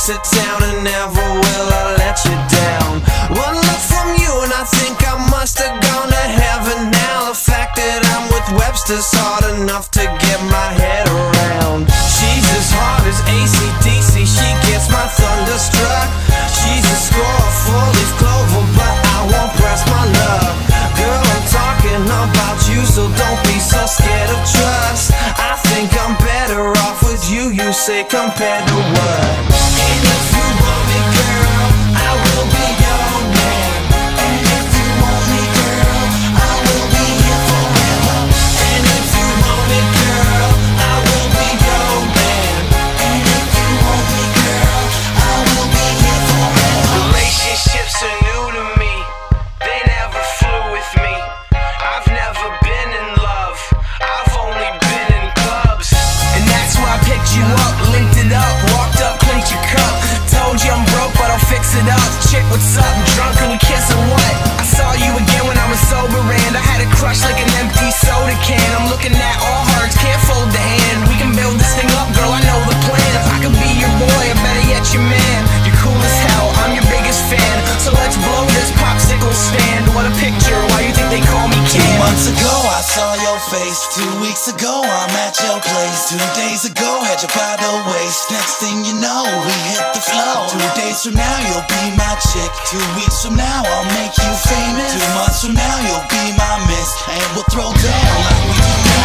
exit town, and never will I let you down. One look from you and I think I must have gone to heaven now. The fact that I'm with Webster's hard enough to get my head around. She's as hard as AC/DC, she gets my thunderstruck. She's a score, four-leaf clover, but I won't press my luck. Girl, I'm talking about you, so don't be so scared of trust. I think I'm better off with you, you say compared to what? And if you want me, girl, I will be your man. And if you want me, girl, I will be here forever. And if you want me, girl, I will be your man. And if you want me, girl, I will be here forever. Relationships are new to me, they never flew with me. I've never been in love, I've only been in clubs. And that's why I picked you up, linked it up, walked up, clinked your cup. Told you I'm broke, but I'll fix it up. Chick, what's up? Drunk and we kiss or what? I saw you again when I was sober and I had a crush like an empty soda can. I'm looking at all hearts, can't fold the hand. We can build this thing up, girl, I know the plan. If I could be your boy, or better yet your man. You're cool as hell, I'm your biggest fan. So let's blow this popsicle stand. What a picture, why you think they call me Ken? 2 months ago I saw your face, 2 weeks ago I'm at your place, 2 days ago had you by the waist. Next thing you know we hit the flow. 2 days from now you'll be my chick, 2 weeks from now I'll make you famous, 2 months from now you'll be my miss, and we'll throw down like we do now.